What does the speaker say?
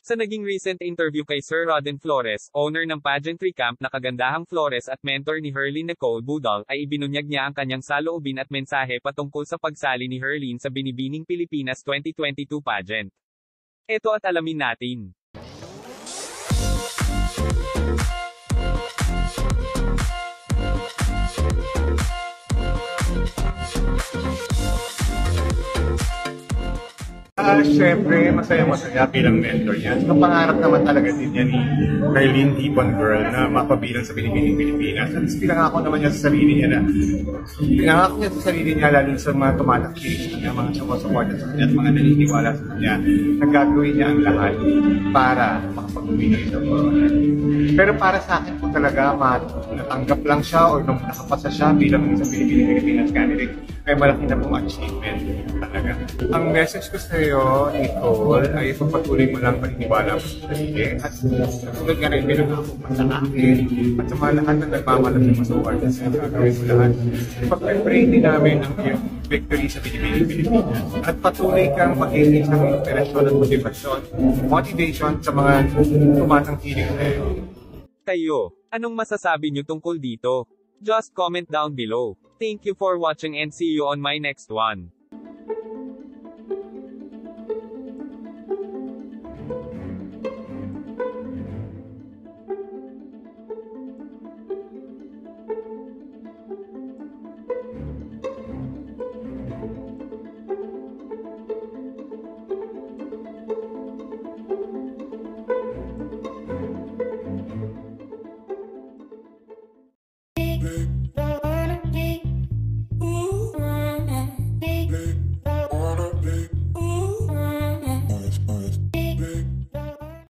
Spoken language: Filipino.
Sa naging recent interview kay Sir Rodden Flores, owner ng pageantry camp na Kagandahang Flores at mentor ni Herlene Budol, ay ibinunyag niya ang kanyang saloobin at mensahe patungkol sa pagsali ni Herlene sa Binibining Pilipinas 2022 pageant. Ito at alamin natin. Siyempre, masaya bilang mentor niya. Ang pangarap naman talaga din niya ni Herlene Budol na mapabilang sa Binibining Pilipinas. At pinangako naman niya sa sarili niya lalo sa mga tumatakis niya, mga sumusuporta sa kanya at mga naniniwala sa kanya na gagawin niya ang lahat para makapag-uwi na ito. Pero para sa akin po talaga, natanggap lang siya o nung nakapasa siya bilang isang Binibining Pilipinas candidate, ay malaki na pong achievement talaga. Ang message ko sa iyo, Nicole, ay pagpatuloy mo lang paniniwala mo sa sarili at tulad nga rin binagakong sa akin at sa mga lahat na nagmamalang sa masuward at sa gagawin mo lahat. Pag-pray din namin ang iyong victory sa Binibining Pilipinas at patuloy kang magiging isang inspirasyon at motivation sa mga tumatangkilik na iyo. Kayo, anong masasabi niyo tungkol dito? Just comment down below. Thank you for watching and see you on my next one.